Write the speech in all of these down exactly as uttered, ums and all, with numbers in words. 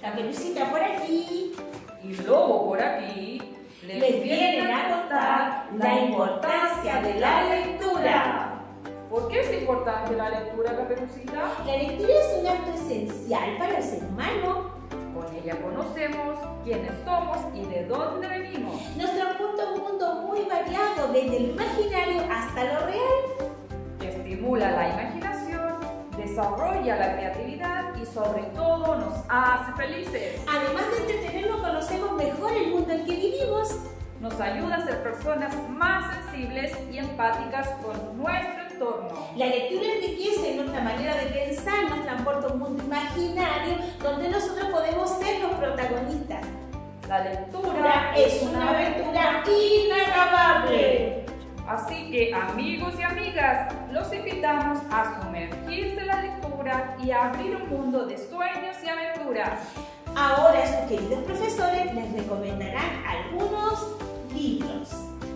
Caperucita por aquí y Lobo por aquí les, les vienen a contar la importancia de la lectura. ¿Por qué es importante la lectura, Caperucita? La lectura es un acto esencial para el ser humano. Con ella conocemos quiénes somos y de dónde venimos. Nos transporta a un mundo muy variado, desde lo imaginario hasta lo real. Estimula la imaginación, desarrolla la creatividad y sobre todo nos hace felices. Además de entretenernos, conocemos mejor el mundo en que vivimos. Nos ayuda a ser personas más sensibles y empáticas con nuestro entorno. La lectura enriquece nuestra manera de pensar, nos transporta a un mundo imaginario donde nosotros podemos ser los protagonistas. La lectura es una aventura inacabable. Así que, amigos y amigas, los invitamos a sumergirse en la lectura y a abrir un mundo de sueños y aventuras. Ahora sus queridos profesores les recomendarán algunos libros.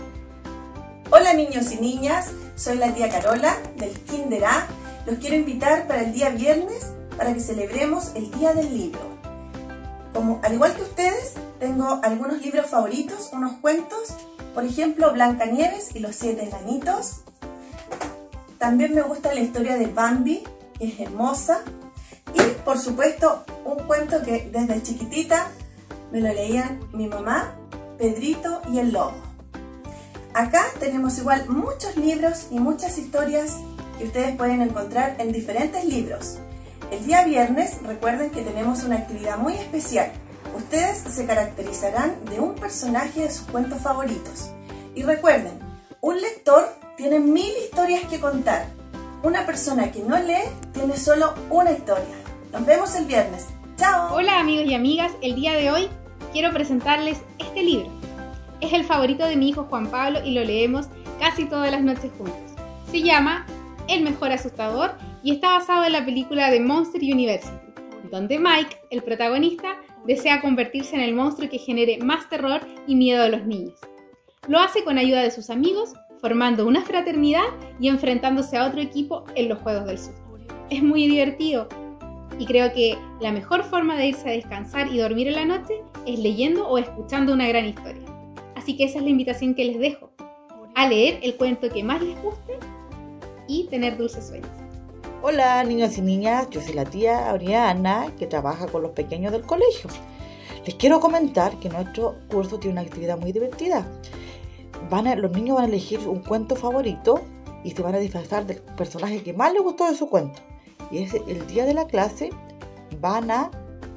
Hola niños y niñas, soy la tía Carola del Kinder A. Los quiero invitar para el día viernes para que celebremos el Día del Libro. Como, al igual que ustedes, tengo algunos libros favoritos, unos cuentos, por ejemplo Blancanieves y los siete enanitos. También me gusta la historia de Bambi, que es hermosa. Y por supuesto un cuento que desde chiquitita me lo leían mi mamá, Pedrito y el Lobo. Acá tenemos igual muchos libros y muchas historias que ustedes pueden encontrar en diferentes libros. El día viernes recuerden que tenemos una actividad muy especial. Ustedes se caracterizarán de un personaje de sus cuentos favoritos. Y recuerden, un lector tiene mil historias que contar. Una persona que no lee tiene solo una historia. Nos vemos el viernes. ¡Chao! Hola amigos y amigas, el día de hoy quiero presentarles este libro. Es el favorito de mi hijo Juan Pablo y lo leemos casi todas las noches juntos. Se llama El mejor asustador y está basado en la película de Monster University, donde Mike, el protagonista, desea convertirse en el monstruo que genere más terror y miedo a los niños. Lo hace con ayuda de sus amigos, formando una fraternidad y enfrentándose a otro equipo en los Juegos del Susto. Es muy divertido y creo que la mejor forma de irse a descansar y dormir en la noche es leyendo o escuchando una gran historia. Así que esa es la invitación que les dejo, a leer el cuento que más les guste y tener dulces sueños. Hola niños y niñas, yo soy la tía Oriana que trabaja con los pequeños del colegio. Les quiero comentar que nuestro curso tiene una actividad muy divertida. Van a, los niños van a elegir un cuento favorito y se van a disfrazar del personaje que más les gustó de su cuento. Y ese, el día de la clase van a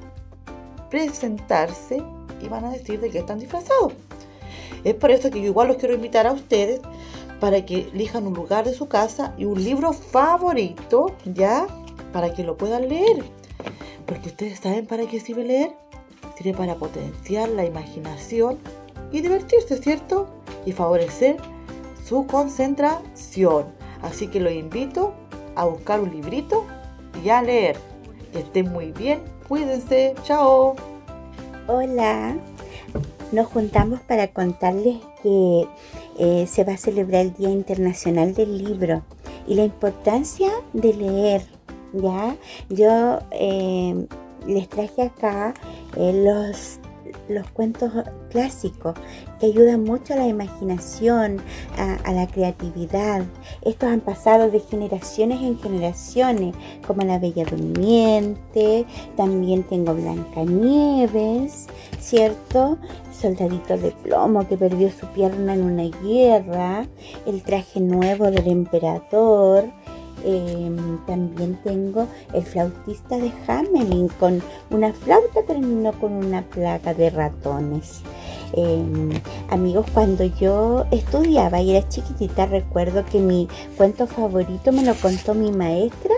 presentarse y van a decir de qué están disfrazados. Es por eso que yo igual los quiero invitar a ustedes para que elijan un lugar de su casa y un libro favorito, ¿ya? Para que lo puedan leer. Porque ustedes saben para qué sirve leer. Sirve para potenciar la imaginación y divertirse, ¿cierto? Y favorecer su concentración. Así que los invito a buscar un librito y a leer. Que estén muy bien, cuídense, chao. Hola, nos juntamos para contarles que eh, se va a celebrar el Día Internacional del Libro y la importancia de leer, ¿ya? Yo eh, les traje acá eh, los, los cuentos clásicos que ayudan mucho a la imaginación, a, a la creatividad. Estos han pasado de generaciones en generaciones, como La Bella Durmiente, también tengo Blancanieves, ¿cierto? Soldadito de Plomo que perdió su pierna en una guerra, el traje nuevo del emperador. Eh, también tengo El flautista de Hamelin, con una flauta terminó con una plaga de ratones. Eh, amigos, cuando yo estudiaba y era chiquitita, recuerdo que mi cuento favorito me lo contó mi maestra.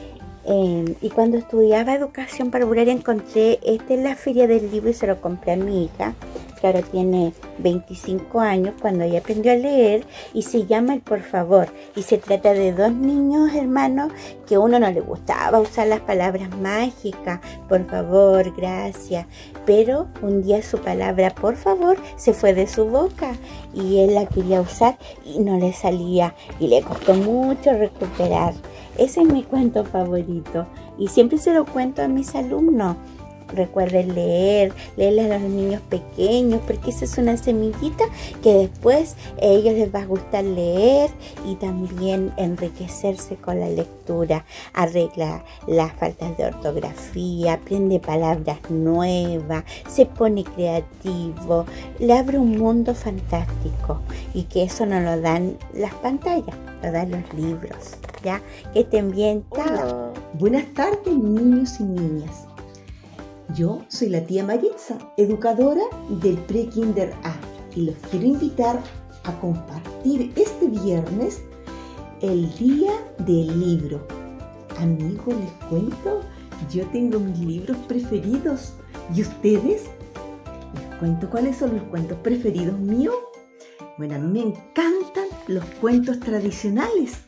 Eh, y cuando estudiaba educación parvularia encontré este en la feria del libro y se lo compré a mi hija, que ahora tiene veinticinco años, cuando ella aprendió a leer, y se llama El Por Favor, y se trata de dos niños hermanos que a uno no le gustaba usar las palabras mágicas, por favor, gracias, pero un día su palabra por favor se fue de su boca y él la quería usar y no le salía y le costó mucho recuperar. Ese es mi cuento favorito y siempre se lo cuento a mis alumnos. recuerden leer, leerles a los niños pequeños, porque esa es una semillita que después a ellos les va a gustar leer y también enriquecerse con la lectura. Arregla las faltas de ortografía, aprende palabras nuevas, se pone creativo, le abre un mundo fantástico, y que eso no lo dan las pantallas, lo dan los libros. ¿Ya? Que estén bien. Chao. Buenas tardes, niños y niñas. Yo soy la tía Maritza, educadora del Pre-Kinder A, y los quiero invitar a compartir este viernes el día del libro. Amigos, les cuento, yo tengo mis libros preferidos. ¿Y ustedes? ¿Les cuento cuáles son los cuentos preferidos míos? Bueno, a mí me encantan los cuentos tradicionales.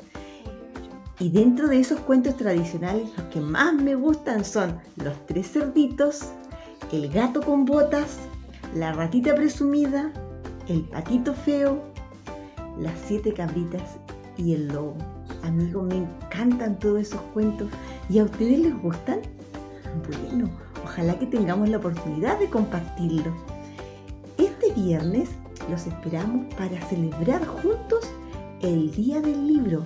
Y dentro de esos cuentos tradicionales, los que más me gustan son Los Tres Cerditos, El Gato con Botas, La Ratita Presumida, El Patito Feo, Las Siete Cabritas y El Lobo. Amigos, me encantan todos esos cuentos. ¿Y a ustedes les gustan? Bueno, ojalá que tengamos la oportunidad de compartirlo. Este viernes los esperamos para celebrar juntos el Día del Libro.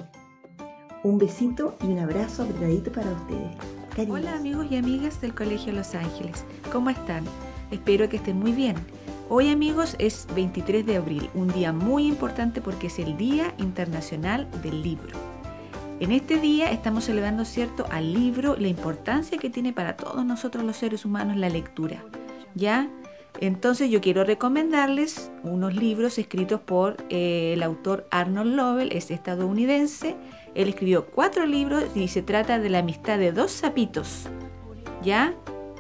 Un besito y un abrazo apretadito para ustedes. Cariños. Hola amigos y amigas del Colegio Los Ángeles. ¿Cómo están? Espero que estén muy bien. Hoy, amigos, es veintitrés de abril, un día muy importante porque es el Día Internacional del Libro. En este día estamos celebrando, ¿cierto?, al libro, la importancia que tiene para todos nosotros los seres humanos la lectura. ¿Ya? Entonces yo quiero recomendarles unos libros escritos por eh, el autor Arnold Lobel, es estadounidense. Él escribió cuatro libros y se trata de la amistad de dos sapitos. ¿Ya?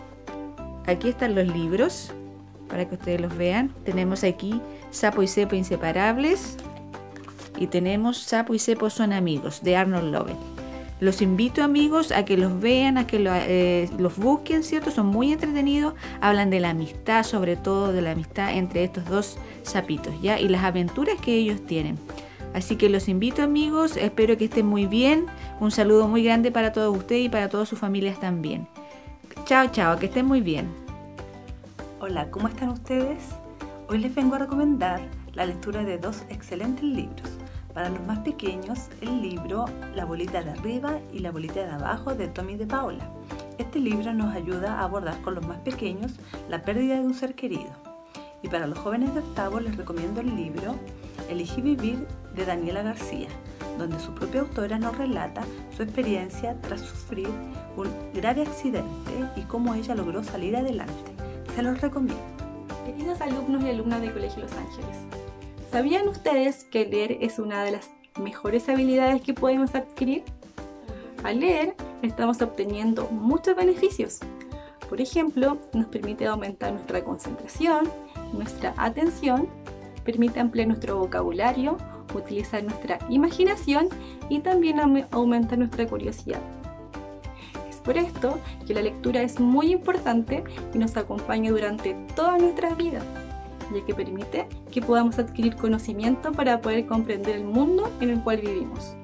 Aquí están los libros para que ustedes los vean. Tenemos aquí Sapo y Cepo inseparables y tenemos Sapo y Cepo son amigos, de Arnold Lobel. Los invito, amigos, a que los vean, a que lo, eh, los busquen, ¿cierto? Son muy entretenidos, hablan de la amistad, sobre todo de la amistad entre estos dos sapitos, ¿ya? Y las aventuras que ellos tienen. Así que los invito, amigos, espero que estén muy bien. Un saludo muy grande para todos ustedes y para todas sus familias también. Chao, chao, que estén muy bien. Hola, ¿cómo están ustedes? Hoy les vengo a recomendar la lectura de dos excelentes libros. Para los más pequeños, el libro La bolita de arriba y La bolita de abajo de Tommy de Paola. Este libro nos ayuda a abordar con los más pequeños la pérdida de un ser querido. Y para los jóvenes de octavo les recomiendo el libro Elegí vivir de Daniela García, donde su propia autora nos relata su experiencia tras sufrir un grave accidente y cómo ella logró salir adelante. Se los recomiendo. Queridos alumnos y alumnas del Colegio Los Ángeles, ¿sabían ustedes que leer es una de las mejores habilidades que podemos adquirir? Al leer estamos obteniendo muchos beneficios. Por ejemplo, nos permite aumentar nuestra concentración, nuestra atención, permite ampliar nuestro vocabulario, utilizar nuestra imaginación y también aumentar nuestra curiosidad. Es por esto que la lectura es muy importante y nos acompaña durante toda nuestra vida, ya que permite que podamos adquirir conocimiento para poder comprender el mundo en el cual vivimos.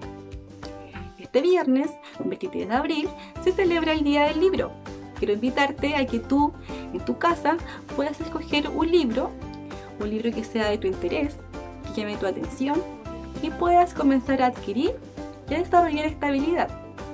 Este viernes, veintitrés de abril, se celebra el Día del Libro. Quiero invitarte a que tú, en tu casa, puedas escoger un libro, un libro que sea de tu interés, que llame tu atención y puedas comenzar a adquirir y a desarrollar esta habilidad.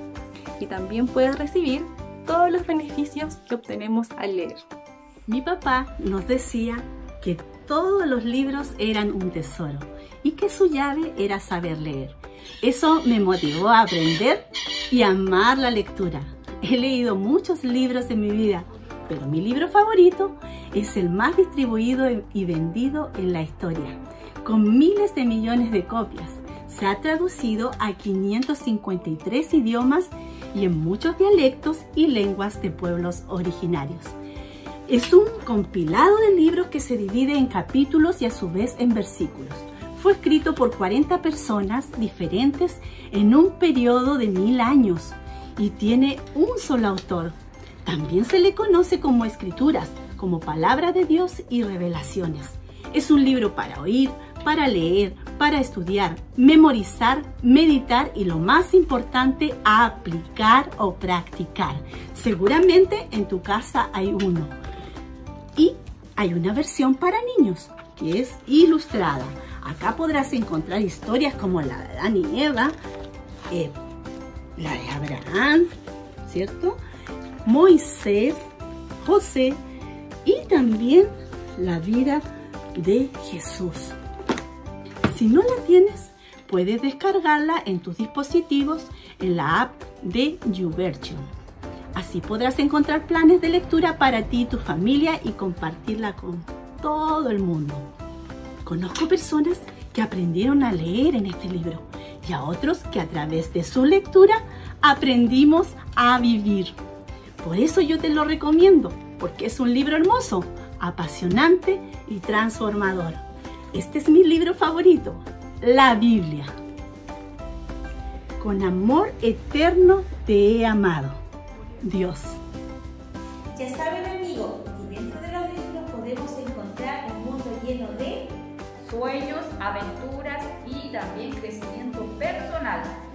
Y también puedas recibir todos los beneficios que obtenemos al leer. Mi papá nos decía que todos los libros eran un tesoro y que su llave era saber leer. Eso me motivó a aprender y amar la lectura. He leído muchos libros en mi vida, pero mi libro favorito es el más distribuido y vendido en la historia, con miles de millones de copias. Se ha traducido a quinientos cincuenta y tres idiomas y en muchos dialectos y lenguas de pueblos originarios. Es un compilado de libros que se divide en capítulos y a su vez en versículos. Fue escrito por cuarenta personas diferentes en un periodo de mil años y tiene un solo autor. También se le conoce como escrituras, como palabra de Dios y revelaciones. Es un libro para oír, para leer, para estudiar, memorizar, meditar y lo más importante, aplicar o practicar. Seguramente en tu casa hay uno. Y hay una versión para niños que es ilustrada. Acá podrás encontrar historias como la de Adán y Eva, eh, la de Abraham, ¿cierto? Moisés, José y también la vida de Jesús. Si no la tienes, puedes descargarla en tus dispositivos en la app de YouVersion. Así podrás encontrar planes de lectura para ti y tu familia y compartirla con todo el mundo. Conozco personas que aprendieron a leer en este libro y a otros que a través de su lectura aprendimos a vivir. Por eso yo te lo recomiendo, porque es un libro hermoso, apasionante y transformador. Este es mi libro favorito, la Biblia. Con amor eterno te he amado, Dios. Ya saben, amigos, que dentro de los libros podemos encontrar un mundo lleno de sueños, aventuras y también crecimiento personal.